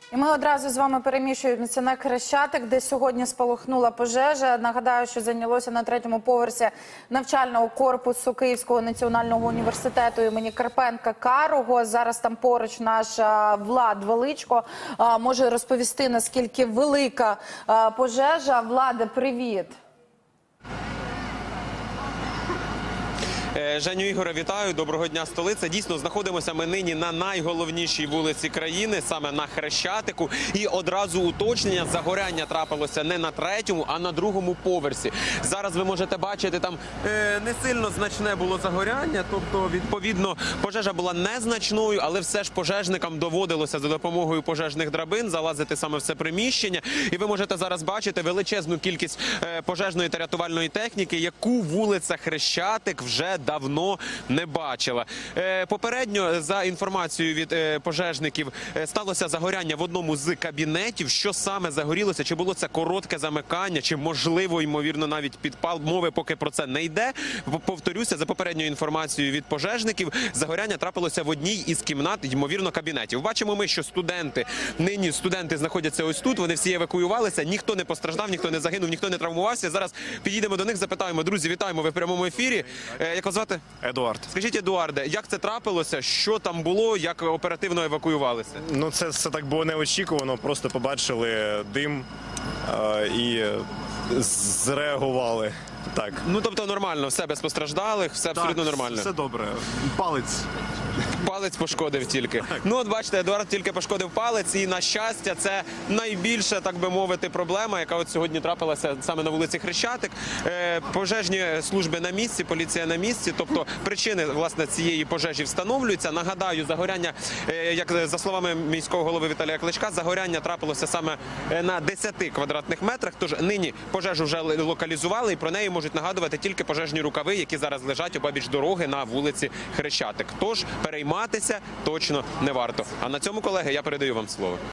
І ми одразу з вами переміщуємося на Хрещатик, де сьогодні спалахнула пожежа. Нагадаю, що зайнялося на 3-му поверсі навчального корпусу Київського національного університету імені Карпенка-Карого. Зараз там поруч наш Влад Величко може розповісти, наскільки велика пожежа. Владе, привіт! Женю, Ігоре, вітаю. Доброго дня, столиця. Дійсно, знаходимося ми нині на найголовнішій вулиці країни, саме на Хрещатику. І одразу уточнення, загоряння трапилося не на 3-му, а на 2-му поверсі. Зараз ви можете бачити, там не сильно значне було загоряння, тобто, відповідно, пожежа була незначною, але все ж пожежникам доводилося за допомогою пожежних драбин залазити саме в це приміщення. І ви можете зараз бачити величезну кількість пожежної та рятувальної техніки, яку вулиця Хрещатик вже давно не бачила. Попередньо, за інформацією від пожежників, сталося загоряння в одному з кабінетів. Що саме загорілося? Чи було це коротке замикання, чи можливо, ймовірно, навіть підпал? Мови поки про це не йде. Повторюся, за попередньою інформацією від пожежників, загоряння трапилося в одній із кімнат, ймовірно, кабінетів. Бачимо ми, що нині студенти знаходяться ось тут, вони всі евакуювалися, ніхто не постраждав, ніхто не загинув, ніхто не травмувався. Зараз підійдемо до них, запитаємо. Друзі, вітаємо, ви в прямому ефірі. Як вас звати? Едуард. Скажіть, Едуарде, як це трапилося, що там було, як оперативно евакуювалися? Ну, це все так було неочікувано, просто побачили дим і зреагували. Так. Ну, тобто нормально, все без постраждалих, все абсолютно нормально. Все добре. Палець. Палець пошкодив тільки. Ну, от бачите, Едуард тільки пошкодив палець, і, на щастя, це найбільша, так би мовити, проблема, яка от сьогодні трапилася саме на вулиці Хрещатик. Пожежні служби на місці, поліція на місці, тобто причини, власне, цієї пожежі встановлюються. Нагадаю, загоряння, як за словами міського голови Віталія Кличка, загоряння трапилося саме на 10 квадратних метрах, тож нині пожежу вже локалізували, і про неї можуть нагадувати тільки пожежні рукави, які зараз лежать обабіч дороги на вулиці Хрещатик. Тож перейматися точно не варто. А на цьому, колеги, я передаю вам слово.